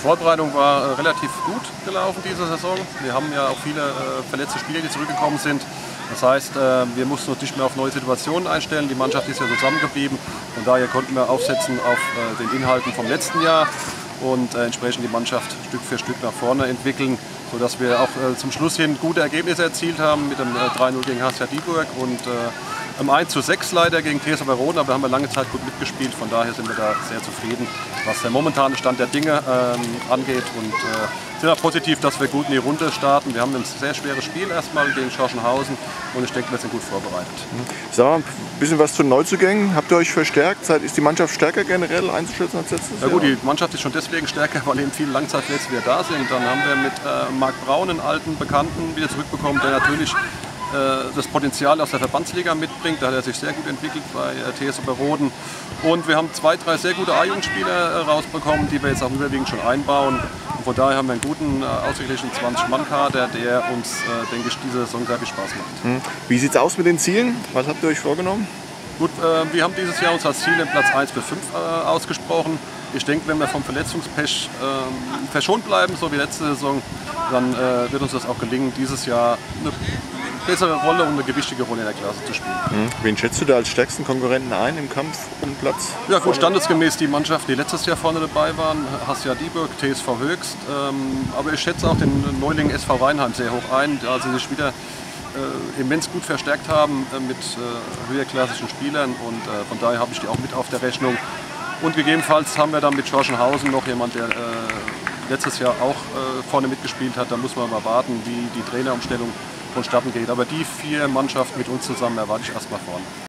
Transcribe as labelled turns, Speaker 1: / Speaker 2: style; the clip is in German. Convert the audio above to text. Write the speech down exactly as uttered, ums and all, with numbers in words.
Speaker 1: Vorbereitung war äh, relativ gut gelaufen diese Saison. Wir haben ja auch viele äh, verletzte Spieler, die zurückgekommen sind. Das heißt, äh, wir mussten uns nicht mehr auf neue Situationen einstellen. Die Mannschaft ist ja zusammengeblieben. Von daher konnten wir aufsetzen auf äh, den Inhalten vom letzten Jahr und äh, entsprechend die Mannschaft Stück für Stück nach vorne entwickeln, sodass wir auch äh, zum Schluss hin gute Ergebnisse erzielt haben mit dem äh, drei null gegen H S V Dieburg und äh, im eins zu sechs leider gegen T S V Weroden, aber haben wir lange Zeit gut mitgespielt. Von daher sind wir da sehr zufrieden, was der momentane Stand der Dinge ähm, angeht und äh, sind auch positiv, dass wir gut in die Runde starten. Wir haben ein sehr schweres Spiel erstmal gegen Schorschenhausen und ich denke, wir sind gut vorbereitet.
Speaker 2: Sag mal, ein bisschen was zu Neuzugängen. Habt ihr euch verstärkt? Ist die Mannschaft stärker generell einzuschätzen als letztes Jahr?
Speaker 1: Ja gut, die Mannschaft ist schon deswegen stärker, weil eben viele Langzeitverletzte wieder da sind. Dann haben wir mit äh, Marc Braun, einen alten Bekannten, wieder zurückbekommen, der natürlich das Potenzial aus der Verbandsliga mitbringt. Da hat er sich sehr gut entwickelt bei T S V Weroden. Und wir haben zwei, drei sehr gute A-Jugendspieler rausbekommen, die wir jetzt auch überwiegend schon einbauen. Und von daher haben wir einen guten, ausgeglichen zwanzig Mann Kader, der uns, denke ich, diese Saison sehr viel Spaß macht.
Speaker 2: Wie sieht es aus mit den Zielen? Was habt ihr euch vorgenommen?
Speaker 1: Gut, äh, wir haben dieses Jahr uns als Ziel den Platz eins bis fünf äh, ausgesprochen. Ich denke, wenn wir vom Verletzungspech äh, verschont bleiben, so wie letzte Saison, dann äh, wird uns das auch gelingen, dieses Jahr eine bessere Rolle und eine gewichtige Rolle in der Klasse zu spielen.
Speaker 2: Mhm. Wen schätzt du da als stärksten Konkurrenten ein im Kampf um Platz?
Speaker 1: Ja gut, standesgemäß die Mannschaften, die letztes Jahr vorne dabei waren, H S V Dieburg, T S V Höchst, ähm, aber ich schätze auch den Neuling S V Rheinheim sehr hoch ein, da sie sich wieder äh, immens gut verstärkt haben äh, mit äh, höherklassischen Spielern und äh, von daher habe ich die auch mit auf der Rechnung. Und gegebenenfalls haben wir dann mit Schorschenhausen noch jemand, der äh, letztes Jahr auch äh, vorne mitgespielt hat. Da muss man mal warten, wie die Trainerumstellung vonstatten geht. Aber die vier Mannschaften mit uns zusammen erwarte ich erstmal vorne.